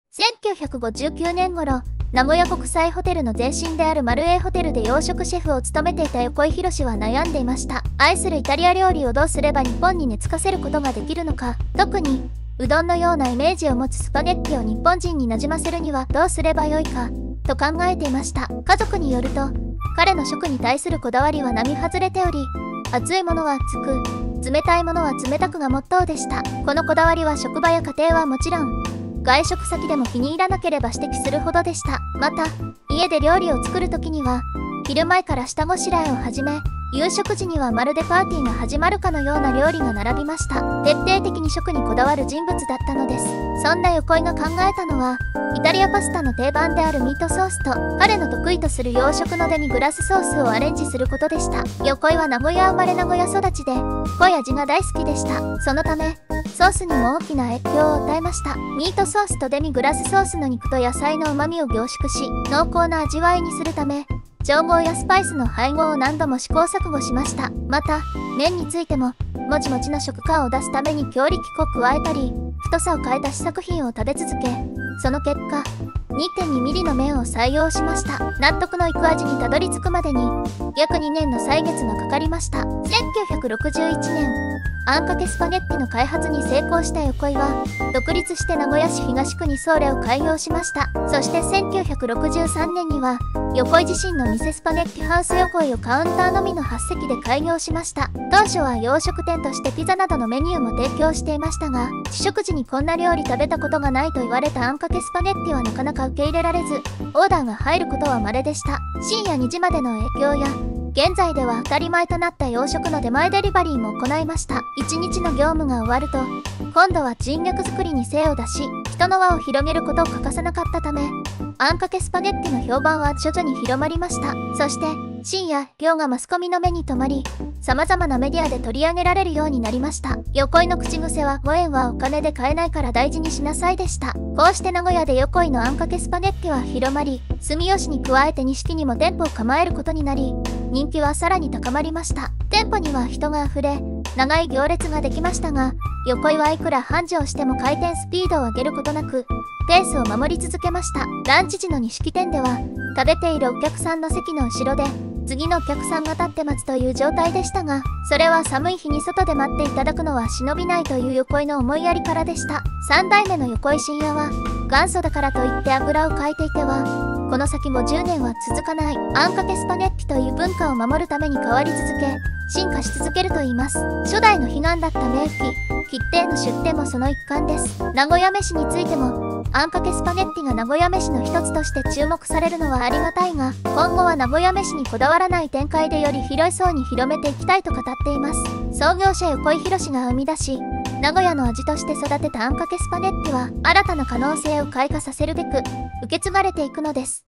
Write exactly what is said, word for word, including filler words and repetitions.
せんきゅうひゃくごじゅうきゅうねん頃、名古屋国際ホテルの前身であるマルエーホテルで洋食シェフを務めていた横井宏は悩んでいました。愛するイタリア料理をどうすれば日本に根付かせることができるのか、特にうどんのようなイメージを持つスパゲッティを日本人になじませるにはどうすればよいかと考えていました。家族によると、彼の食に対するこだわりは並外れており、熱いものは熱く、冷たいものは冷たくがモットーでした。このこだわりは職場や家庭はもちろん、外食先でも気に入らなければ指摘するほどでした。また、家で料理を作る時には、昼前から下ごしらえを始め、夕食時にはまるでパーティーが始まるかのような料理が並びました。徹底的に食にこだわる人物だったのです。そんな横井が考えたのは、イタリアパスタの定番であるミートソースと、彼の得意とする洋食のデミグラスソースをアレンジすることでした。横井は名古屋生まれ名古屋育ちで、濃い味が大好きでした。そのため、ソースにも大きな影響を与えました。ミートソースとデミグラスソースの肉と野菜の旨味を凝縮し、濃厚な味わいにするため、調合やスパイスの配合を何度も試行錯誤しました。また、麺についても、もちもちの食感を出すために強力粉を加えたり、太さを変えた試作品を食べ続け、その結果、にてんにミリの麺を採用しました。納得のいく味にたどり着くまでに、約にねんの歳月がかかりました。せんきゅうひゃくろくじゅういちねん、あんかけスパゲッティの開発に成功した横井は、独立して名古屋市東区にソーレを開業しました。そしてせんきゅうひゃくろくじゅうさんねんには、横井自身の店スパゲッティハウス横井をカウンターのみのはち席で開業しました。当初は洋食店としてピザなどのメニューも提供していましたが、試食時にこんな料理食べたことがないと言われたあんかけスパゲッティはなかなか受け入れられず、オーダーが入ることは稀でした。深夜にじまでの営業や、現在では当たり前となった洋食の出前デリバリーも行いました。一日の業務が終わると、今度は人脈作りに精を出し、人の輪を広げることを欠かさなかったため、あんかけスパゲッティの評判は徐々に広まりました。そして、深夜、量がマスコミの目に留まり、様々なメディアで取り上げられるようになりました。横井の口癖はごえんはお金で買えないから大事にしなさいでした。こうして名古屋で横井のあんかけスパゲッティは広まり、住吉に加えて錦にも店舗を構えることになり、人気はさらに高まりました。店舗には人が溢れ、長い行列ができましたが、横井はいくら繁盛しても回転スピードを上げることなく、ペースを守り続けました。ランチ時の錦店では、食べているお客さんの席の後ろで、次のお客さんが立って待つという状態でしたが、それは寒い日に外で待っていただくのは忍びないという横井の思いやりからでした。さん代目の横井真也は、元祖だからといってあぐらをかいていては、この先もじゅうねんは続かない、あんかけスパゲッティという文化を守るために変わり続け、進化し続けると言います。初代の悲願だった名機、吉亭の出店もその一環です。名古屋飯についても、あんかけスパゲッティが名古屋飯の一つとして注目されるのはありがたいが、今後は名古屋飯にこだわらない展開でより広い層に広めていきたいと語っています。創業者横井宏が生み出し、名古屋の味として育てたあんかけスパゲッティは、新たな可能性を開花させるべく、受け継がれていくのです。